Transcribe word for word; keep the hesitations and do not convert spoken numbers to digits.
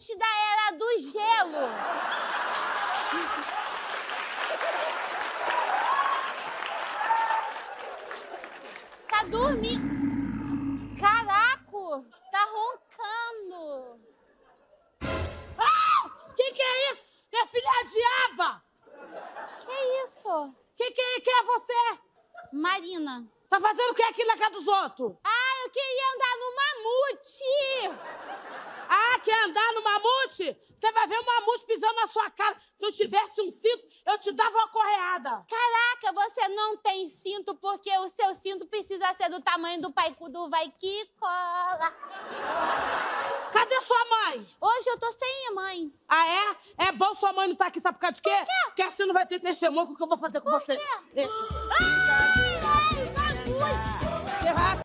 antes da era do gelo. Tá dormindo. Caraca, tá roncando. Ah! Que que é isso? Minha filha é a diaba! Que isso? Que que é, quem é você? Marina. Tá fazendo o que aqui na casa dos outros? Ah, eu queria andar no mamute. Ah, quer andar no mamute? Você vai ver o mamute pisando na sua cara. Se eu tivesse um cinto, eu te dava uma correada. Caraca, você não tem cinto porque o seu cinto precisa ser do tamanho do paicu do vai que cola. Cadê sua mãe? Hoje eu tô sem mãe. Ah, é? É bom sua mãe não tá aqui, sabe por causa de quê? Por quê? Porque assim não vai ter testemunho com o que eu vou fazer com Por você. quê? É. Ah!